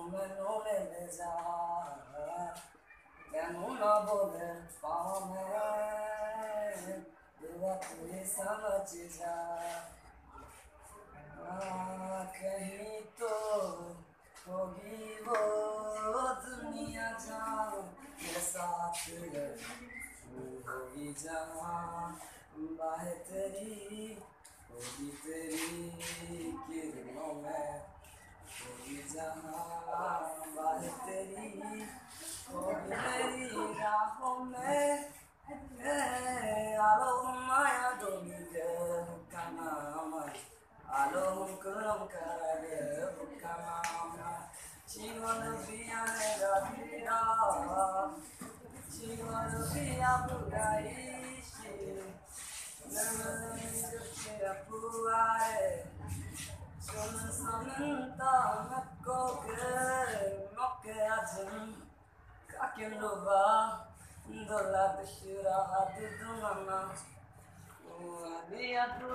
me no le जा तेनू ना बोले पाँव में दुआ तुझे समझ जा कहीं तो होगी वो दुनिया जहाँ मेरे साथ होगी जहाँ बाहें तेरी होगी तेरी किरणों में होगी जहाँ बाहें तेरी होगी मेरी राहों में Allahumma ya domiga kanama Allahum kulam kare kanama Chiwan biya mera bida Chiwan biya budaishi Namani jupira puare Sun samanta makko ke mokke ajum kakin luba Dola bishira hadu mama Abia tu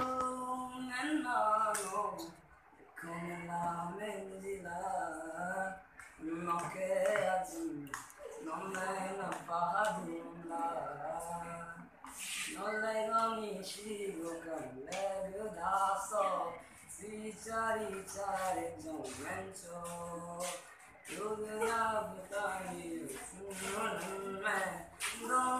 nano Come la mendila Moke atu Non lei na bahadula Non lei gami shigo kam legu daso Si chari chari jom mencho Tugna butani sunan me